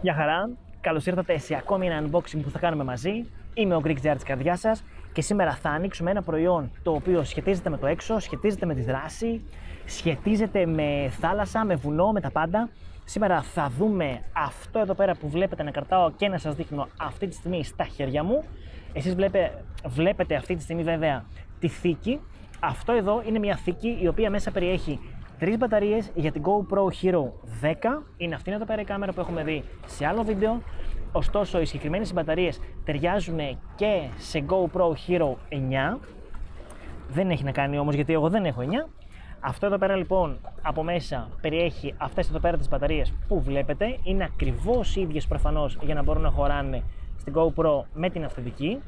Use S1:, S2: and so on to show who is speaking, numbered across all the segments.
S1: Γεια χαρά, καλώς ήρθατε σε ακόμη ένα unboxing που θα κάνουμε μαζί. Είμαι ο Greek Jar της καρδιάς σας και σήμερα θα ανοίξουμε ένα προϊόν το οποίο σχετίζεται με το έξω, σχετίζεται με τη δράση, σχετίζεται με θάλασσα, με βουνό, με τα πάντα. Σήμερα θα δούμε αυτό εδώ πέρα που βλέπετε να κρατάω και να σας δείχνω αυτή τη στιγμή στα χέρια μου. Εσείς βλέπετε αυτή τη στιγμή βέβαια τη θήκη. Αυτό εδώ είναι μια θήκη η οποία μέσα περιέχει 3 μπαταρίες για την GoPro Hero 10. Είναι αυτή εδώ πέρα η κάμερα που έχουμε δει σε άλλο βίντεο. Ωστόσο, οι συγκεκριμένες μπαταρίες ταιριάζουν και σε GoPro Hero 9. Δεν έχει να κάνει όμως γιατί εγώ δεν έχω 9. Αυτό εδώ πέρα λοιπόν από μέσα περιέχει αυτές εδώ πέρα τις μπαταρίες που βλέπετε. Είναι ακριβώς οι ίδιες προφανώς για να μπορούν να χωράνε στην GoPro με την αυθεντική.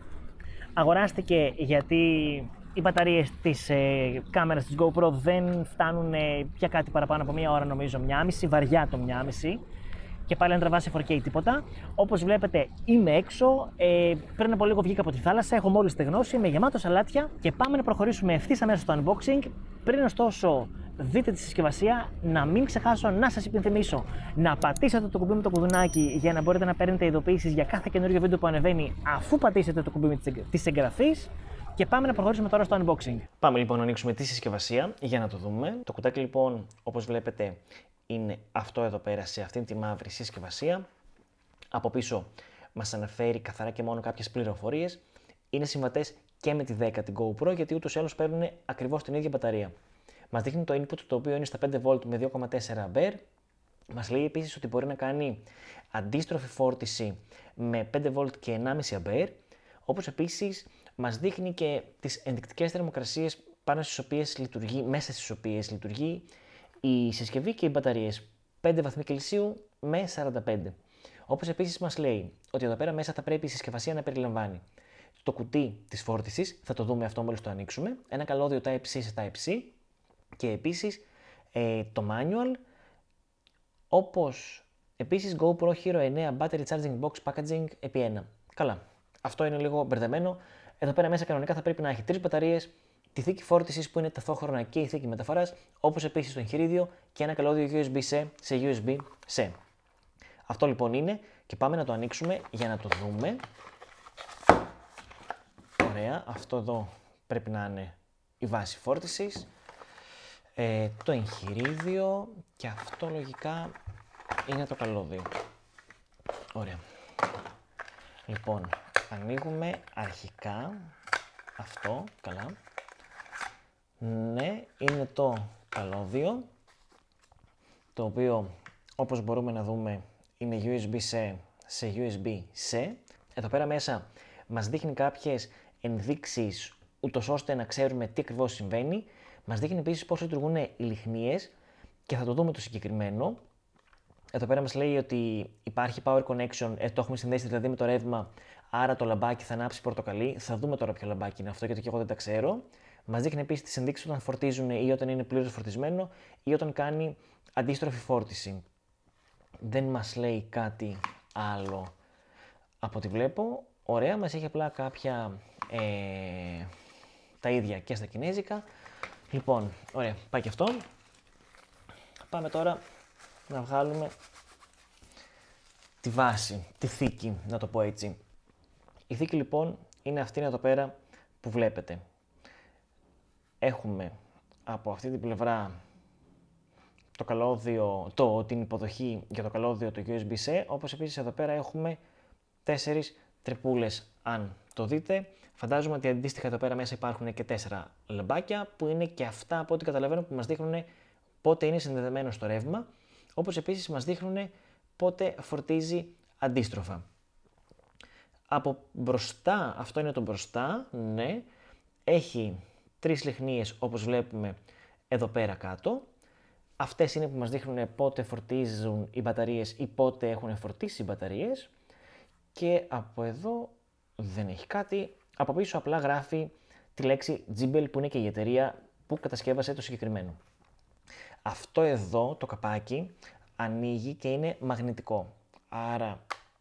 S1: Αγοράστηκε γιατί οι μπαταρίες της κάμερας της GoPro δεν φτάνουν για κάτι παραπάνω από μία ώρα, νομίζω, 1,5, βαριά το 1,5 και πάλι αν τραβάσει 4K τίποτα. Όπως βλέπετε είμαι έξω, πριν από λίγο βγήκα από τη θάλασσα, έχω μόλις στεγνώσει, είμαι γεμάτος αλάτια και πάμε να προχωρήσουμε ευθύς αμέσως στο unboxing. Πριν ωστόσο δείτε τη συσκευασία, να μην ξεχάσω να σας υπενθυμίσω να πατήσετε το κουμπί με το κουδουνάκι για να μπορείτε να παίρνετε ειδοποιήσεις για κάθε καινούριο βίντεο που ανεβαίνει αφού πατήσετε το κουμπί της εγγραφής. Και πάμε να προχωρήσουμε τώρα στο unboxing. Πάμε λοιπόν να ανοίξουμε τη συσκευασία για να το δούμε. Το κουτάκι λοιπόν, όπως βλέπετε, είναι αυτό εδώ πέρα σε αυτήν τη μαύρη συσκευασία. Από πίσω μας αναφέρει καθαρά και μόνο κάποιες πληροφορίες. Είναι συμβατές και με τη 10 την GoPro, γιατί ούτως ή άλλως παίρνουν ακριβώς την ίδια μπαταρία. Μας δείχνει το input, το οποίο είναι στα 5V με 2,4A. Μας λέει επίσης ότι μπορεί να κάνει αντίστροφη φόρτιση με 5V και 1,5A. Όπως επίσης μας δείχνει και τις ενδεικτικές θερμοκρασίες πάνω στις οποίες λειτουργεί, μέσα στις οποίες λειτουργεί η συσκευή και οι μπαταρίες. 5 βαθμοί Κελσίου με 45. Όπως επίσης μας λέει ότι εδώ πέρα μέσα θα πρέπει η συσκευασία να περιλαμβάνει το κουτί της φόρτισης, θα το δούμε αυτό μόλις το ανοίξουμε, ένα καλώδιο Type-C σε Type-C και επίσης το manual, όπως επίσης GoPro Hero 9 Battery Charging Box Packaging επί 1. Καλά, αυτό είναι λίγο μπερδεμένο. Εδώ πέρα μέσα κανονικά θα πρέπει να έχει 3 μπαταρίες, τη θήκη φόρτισης που είναι ταυτόχρονα και η θήκη μεταφοράς, όπως επίσης το εγχειρίδιο και ένα καλώδιο USB-C σε USB-C. Αυτό λοιπόν είναι και πάμε να το ανοίξουμε για να το δούμε. Ωραία, αυτό εδώ πρέπει να είναι η βάση φόρτισης, το εγχειρίδιο και αυτό λογικά είναι το καλώδιο. Ωραία. Λοιπόν, ανοίγουμε αρχικά αυτό, καλά. Ναι, είναι το καλώδιο, το οποίο όπως μπορούμε να δούμε είναι USB-C σε USB-C. Εδώ πέρα μέσα μας δείχνει κάποιες ενδείξεις ούτως ώστε να ξέρουμε τι ακριβώς συμβαίνει. Μας δείχνει επίσης πώς λειτουργούν οι λιχνίες και θα το δούμε το συγκεκριμένο. Εδώ πέρα μας λέει ότι υπάρχει power connection, το έχουμε συνδέσει δηλαδή με το ρεύμα, άρα το λαμπάκι θα ανάψει πορτοκαλί. Θα δούμε τώρα ποιο λαμπάκι είναι αυτό, γιατί και εγώ δεν τα ξέρω. Μας δείχνει επίσης τις ενδείξεις όταν φορτίζουν ή όταν είναι πλήρως φορτισμένο ή όταν κάνει αντίστροφη φόρτιση. Δεν μας λέει κάτι άλλο από ό,τι βλέπω. Ωραία, μας έχει απλά κάποια τα ίδια και στα κινέζικα. Λοιπόν, ωραία, πάει και αυτό. Πάμε τώρα να βγάλουμε τη βάση, τη θήκη, να το πω έτσι. Η θήκη λοιπόν είναι αυτή εδώ πέρα που βλέπετε. Έχουμε από αυτή την πλευρά το καλώδιο, την υποδοχή για το καλώδιο το USB-C, όπως επίσης εδώ πέρα έχουμε 4 τρυπούλες, αν το δείτε. Φαντάζομαι ότι αντίστοιχα εδώ πέρα μέσα υπάρχουν και 4 λαμπάκια που είναι και αυτά από ό,τι καταλαβαίνω που μας δείχνουν πότε είναι συνδεδεμένο στο ρεύμα, όπως επίσης μας δείχνουν πότε φορτίζει αντίστροφα. Από μπροστά, αυτό είναι το μπροστά, ναι, έχει 3 λιχνίες όπως βλέπουμε εδώ πέρα κάτω. Αυτές είναι που μας δείχνουν πότε φορτίζουν οι μπαταρίες ή πότε έχουν φορτίσει οι μπαταρίες. Και από εδώ δεν έχει κάτι. Από πίσω απλά γράφει τη λέξη Jibel που είναι και η εταιρεία που κατασκεύασε το συγκεκριμένο. Αυτό εδώ το καπάκι ανοίγει και είναι μαγνητικό. Άρα,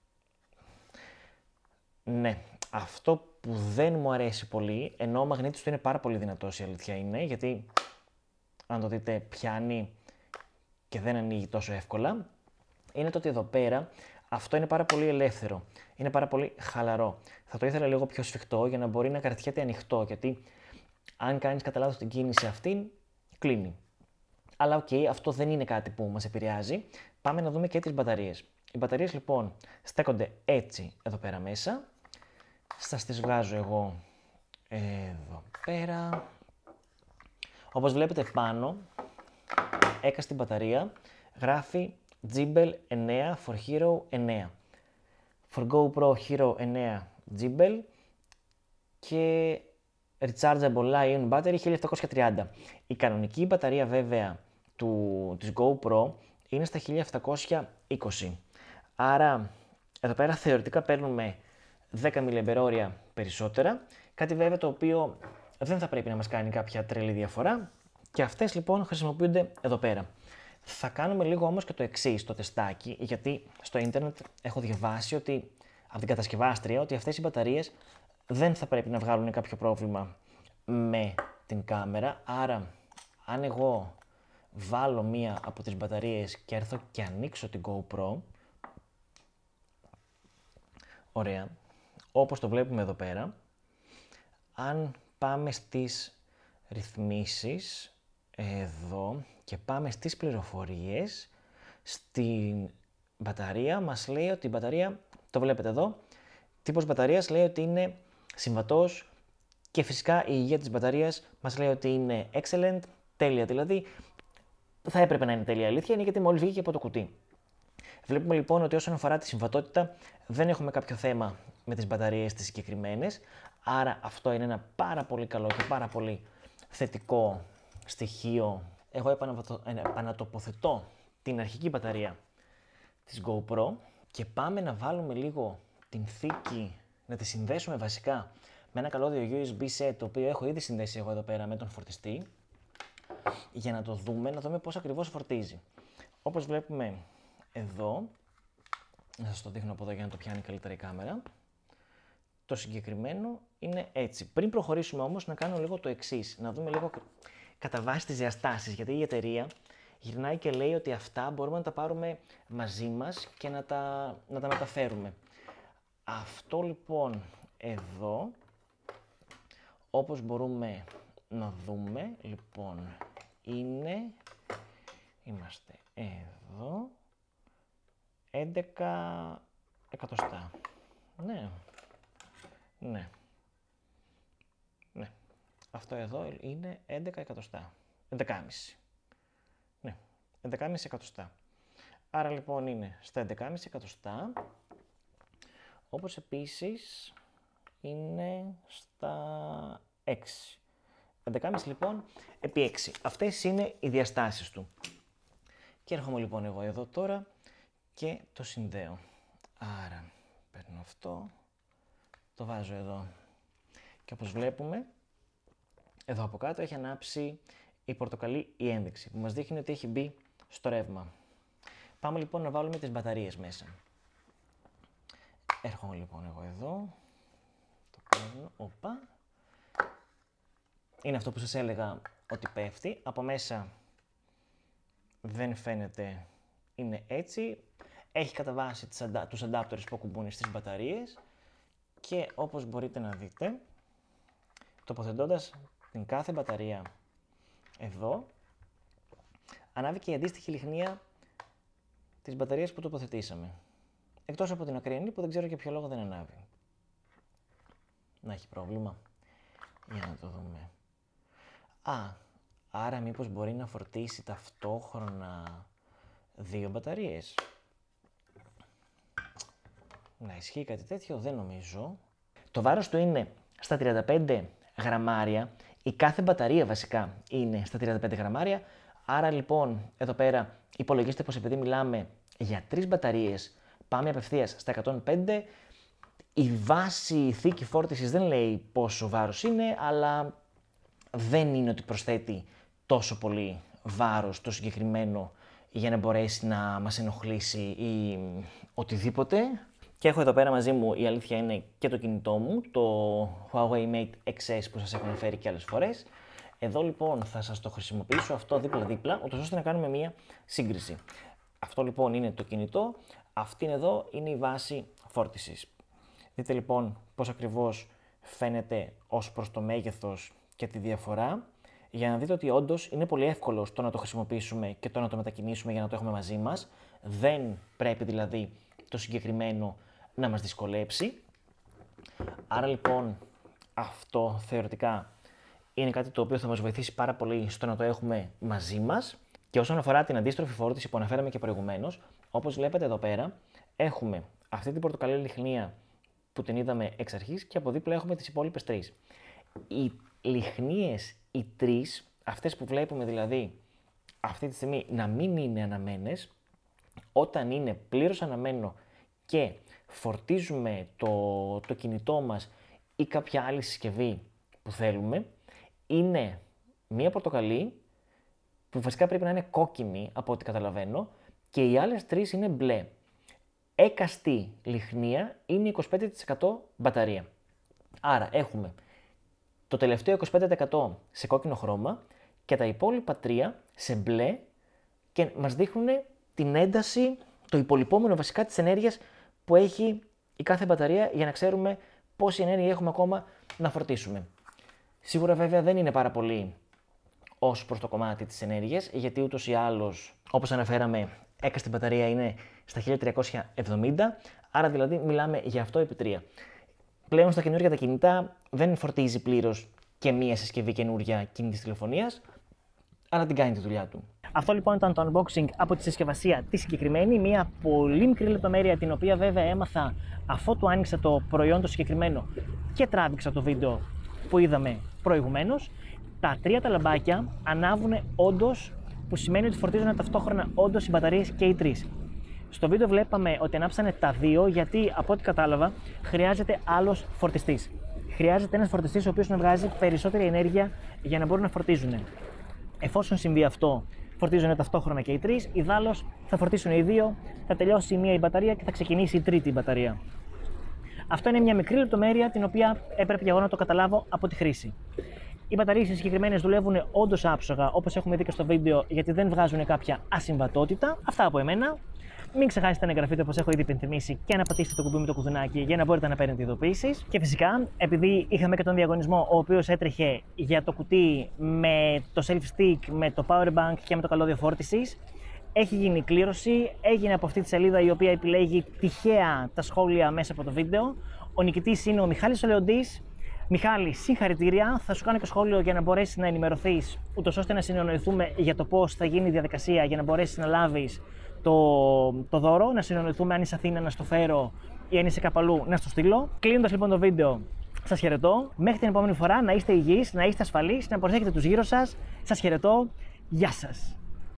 S1: ναι, αυτό που δεν μου αρέσει πολύ, ενώ ο μαγνήτης του είναι πάρα πολύ δυνατός, η αλήθεια είναι, γιατί αν το δείτε πιάνει και δεν ανοίγει τόσο εύκολα. είναι το ότι εδώ πέρα αυτό είναι πάρα πολύ ελεύθερο. Είναι πάρα πολύ χαλαρό. Θα το ήθελα λίγο πιο σφιχτό για να μπορεί να κρατιέται ανοιχτό, γιατί αν κάνεις κατά λάθος την κίνηση αυτή, κλείνει. Αλλά οκ, αυτό δεν είναι κάτι που μας επηρεάζει. Πάμε να δούμε και τις μπαταρίες. Οι μπαταρίες λοιπόν στέκονται έτσι εδώ πέρα μέσα. Σας τις βγάζω εγώ εδώ πέρα. Όπως βλέπετε πάνω, έκαστη μπαταρία γράφει Gimbal 9 for Hero 9. For GoPro Hero 9 Gimbal και Rechargeable Li-ion Battery 1730. Η κανονική μπαταρία βέβαια της GoPro είναι στα 1720. Άρα εδώ πέρα θεωρητικά παίρνουμε 10 mAh περισσότερα, κάτι βέβαια το οποίο δεν θα πρέπει να μας κάνει κάποια τρελή διαφορά και αυτές λοιπόν χρησιμοποιούνται εδώ πέρα. Θα κάνουμε λίγο όμως και το εξής στο τεστάκι, γιατί στο ίντερνετ έχω διαβάσει ότι, από την κατασκευάστρια, ότι αυτές οι μπαταρίες δεν θα πρέπει να βγάλουν κάποιο πρόβλημα με την κάμερα, άρα αν εγώ βάλω μία από τις μπαταρίες και έρθω και ανοίξω την GoPro, ωραία, όπως το βλέπουμε εδώ πέρα, αν πάμε στις ρυθμίσεις, εδώ, και πάμε στις πληροφορίες, στην μπαταρία μας λέει ότι η μπαταρία, το βλέπετε εδώ, τύπος μπαταρίας λέει ότι είναι συμβατός και φυσικά η υγεία της μπαταρίας μας λέει ότι είναι excellent, τέλεια δηλαδή, θα έπρεπε να είναι τέλεια αλήθεια, είναι γιατί μόλις βγήκε από το κουτί. Βλέπουμε λοιπόν ότι όσον αφορά τη συμβατότητα δεν έχουμε κάποιο θέμα με τις μπαταρίες τις συγκεκριμένες, άρα αυτό είναι ένα πάρα πολύ καλό και πάρα πολύ θετικό στοιχείο. Εγώ επανατοποθετώ την αρχική μπαταρία της GoPro και πάμε να βάλουμε λίγο την θήκη, να τη συνδέσουμε βασικά με ένα καλώδιο USB set, το οποίο έχω ήδη συνδέσει εγώ εδώ πέρα με τον φορτιστή, για να το δούμε, να δούμε πώς ακριβώς φορτίζει. Όπως βλέπουμε εδώ, να σας το δείχνω από εδώ για να το πιάνει καλύτερα η κάμερα, το συγκεκριμένο είναι έτσι. Πριν προχωρήσουμε όμως να κάνω λίγο το εξής, να δούμε λίγο κατά βάση τις διαστάσεις, γιατί η εταιρεία γυρνάει και λέει ότι αυτά μπορούμε να τα πάρουμε μαζί μας και να τα μεταφέρουμε. Αυτό λοιπόν εδώ, όπως μπορούμε να δούμε, λοιπόν, είμαστε εδώ, 11 εκατοστά. Ναι. Αυτό εδώ είναι 11 εκατοστά. 11,5. Ναι, 11,5 εκατοστά. Άρα λοιπόν είναι στα 11,5 εκατοστά, όπως επίσης είναι στα 6. 11,5 λοιπόν επί 6. Αυτές είναι οι διαστάσεις του. Και έρχομαι λοιπόν εγώ εδώ τώρα και το συνδέω. Άρα παίρνω αυτό, το βάζω εδώ και όπως βλέπουμε εδώ από κάτω έχει ανάψει η πορτοκαλί η ένδειξη που μας δείχνει ότι έχει μπει στο ρεύμα. Πάμε λοιπόν να βάλουμε τις μπαταρίες μέσα. Έρχομαι λοιπόν εγώ εδώ, το παίρνω, όπα. Είναι αυτό που σας έλεγα ότι πέφτει, από μέσα δεν φαίνεται, είναι έτσι. Έχει κατά βάση τους adapters που ακουμπούν στις μπαταρίες και όπως μπορείτε να δείτε, τοποθετώντας την κάθε μπαταρία εδώ, ανάβει και η αντίστοιχη λιχνία της μπαταρίας που τοποθετήσαμε. Εκτός από την ακριανή που δεν ξέρω για ποιο λόγο δεν ανάβει. Να έχει πρόβλημα. Για να το δούμε. Άρα μήπως μπορεί να φορτίσει ταυτόχρονα δύο μπαταρίες. Να ισχύει κάτι τέτοιο, δεν νομίζω. Το βάρος του είναι στα 35 γραμμάρια. Η κάθε μπαταρία βασικά είναι στα 35 γραμμάρια. Άρα λοιπόν εδώ πέρα υπολογίστε πως επειδή μιλάμε για 3 μπαταρίες πάμε απευθείας στα 105. Η βάση, η θήκη φόρτισης δεν λέει πόσο βάρος είναι, αλλά δεν είναι ότι προσθέτει τόσο πολύ βάρος το συγκεκριμένο για να μπορέσει να μας ενοχλήσει ή οτιδήποτε. Και έχω εδώ πέρα μαζί μου, η αλήθεια είναι, και το κινητό μου, το Huawei Mate XS που σας έχω αναφέρει και άλλες φορές. Εδώ λοιπόν θα σας το χρησιμοποιήσω αυτό δίπλα-δίπλα, ώστε να κάνουμε μία σύγκριση. Αυτό λοιπόν είναι το κινητό, αυτή εδώ είναι η βάση φόρτισης. Δείτε λοιπόν πώς ακριβώς φαίνεται ως προς το μέγεθος και τη διαφορά, για να δείτε ότι όντως είναι πολύ εύκολο το να το χρησιμοποιήσουμε και το να το μετακινήσουμε για να το έχουμε μαζί μας. Δεν πρέπει δηλαδή το συγκεκριμένο να μας δυσκολέψει. Άρα λοιπόν αυτό θεωρητικά είναι κάτι το οποίο θα μας βοηθήσει πάρα πολύ στο να το έχουμε μαζί μας. Και όσον αφορά την αντίστροφη φόρτιση που αναφέραμε και προηγουμένως, όπως βλέπετε εδώ πέρα, έχουμε αυτή την πορτοκαλί λιχνία που την είδαμε εξ αρχής και από δίπλα έχουμε τις υπόλοιπες τρεις. Οι λιχνίες, οι τρεις, αυτές που βλέπουμε δηλαδή αυτή τη στιγμή να μην είναι αναμένες, όταν είναι πλήρως αναμένο και φορτίζουμε το κινητό μας ή κάποια άλλη συσκευή που θέλουμε, είναι μία πορτοκαλί που βασικά πρέπει να είναι κόκκινη από ό,τι καταλαβαίνω και οι άλλες τρεις είναι μπλε. Έκαστη λιχνία είναι 25% μπαταρία. Άρα έχουμε το τελευταίο 25% σε κόκκινο χρώμα και τα υπόλοιπα 3 σε μπλε και μας δείχνουν την ένταση, το υπολοιπόμενο βασικά της ενέργειας που έχει η κάθε μπαταρία για να ξέρουμε πόση ενέργεια έχουμε ακόμα να φορτίσουμε. Σίγουρα βέβαια δεν είναι πάρα πολύ ως προς το κομμάτι της ενέργειας, γιατί ούτως ή άλλως, όπως αναφέραμε, έκαστη μπαταρία είναι στα 1370, άρα δηλαδή μιλάμε για αυτό επί 3. Πλέον στα καινούργια τα κινητά δεν φορτίζει πλήρως και μία συσκευή καινούργια κινητής τηλεφωνίας, αλλά την κάνει τη δουλειά του. Αυτό λοιπόν ήταν το unboxing από τη συσκευασία τη συγκεκριμένη, μία πολύ μικρή λεπτομέρεια την οποία βέβαια έμαθα αφού του άνοιξα το προϊόν το συγκεκριμένο και τράβηξα το βίντεο που είδαμε προηγουμένως. Τα 3 τα λαμπάκια ανάβουν όντως, που σημαίνει ότι φορτίζουν ταυτόχρονα όντως οι μπαταρίες και οι 3. Στο βίντεο βλέπαμε ότι ανάψανε τα 2 γιατί από ό,τι κατάλαβα χρειάζεται άλλος φορτιστής. Χρειάζεται ένας φορτιστής ο οποίος να βγάζει περισσότερη ενέργεια για να μπορούν να φορτίζουν. Εφόσον συμβεί αυτό, φορτίζουν ταυτόχρονα και οι 3, ιδάλλως θα φορτίσουν οι 2, θα τελειώσει η μία η μπαταρία και θα ξεκινήσει η τρίτη μπαταρία. Αυτό είναι μια μικρή λεπτομέρεια την οποία έπρεπε εγώ να το καταλάβω από τη χρήση. Οι μπαταρίες οι συγκεκριμένες δουλεύουν όντως άψογα, όπως έχουμε δει και στο βίντεο, γιατί δεν βγάζουν κάποια ασυμβατότητα. Αυτά από εμένα. Μην ξεχάσετε να εγγραφείτε όπως έχω ήδη υπενθυμίσει και να πατήσετε το κουμπί με το κουδουνάκι για να μπορείτε να παίρνετε ειδοποιήσεις. Και φυσικά, επειδή είχαμε και τον διαγωνισμό ο οποίος έτρεχε για το κουτί με το self-stick, με το power bank και με το καλώδιο φόρτισης, έχει γίνει κλήρωση. Έγινε από αυτή τη σελίδα η οποία επιλέγει τυχαία τα σχόλια μέσα από το βίντεο. Ο νικητής είναι ο Μιχάλης Ολεοντής. Μιχάλη, συγχαρητήρια. Θα σου κάνω και σχόλιο για να μπορέσεις να ενημερωθείς, ούτως ώστε να συνεννοηθούμε για το πώς θα γίνει η διαδικασία για να μπορέσεις να λάβεις το δώρο. Να συνεννοηθούμε αν είσαι Αθήνα να στο φέρω ή αν είσαι κάπου αλλού να στο στείλω. Κλείνοντας λοιπόν το βίντεο, σας χαιρετώ. Μέχρι την επόμενη φορά να είστε υγιείς, να είστε ασφαλείς, να προσέχετε τους γύρω σας. Σας χαιρετώ. Γεια σας.